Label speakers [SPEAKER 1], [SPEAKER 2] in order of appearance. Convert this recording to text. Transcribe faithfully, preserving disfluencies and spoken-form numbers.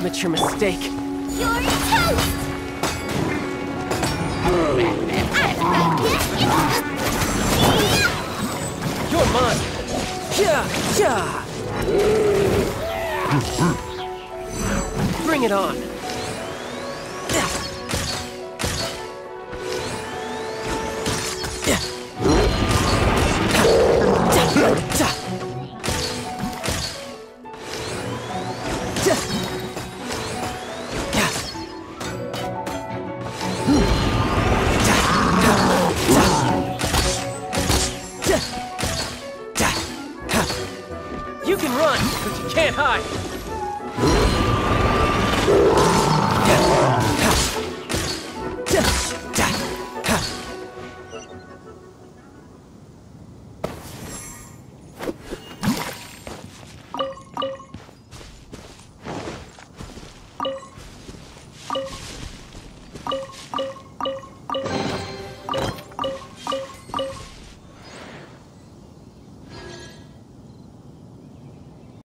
[SPEAKER 1] amateur mistake.
[SPEAKER 2] You're toast!
[SPEAKER 1] You're mine! Yeah, yeah! Bring it on! You can run, but you can't hide.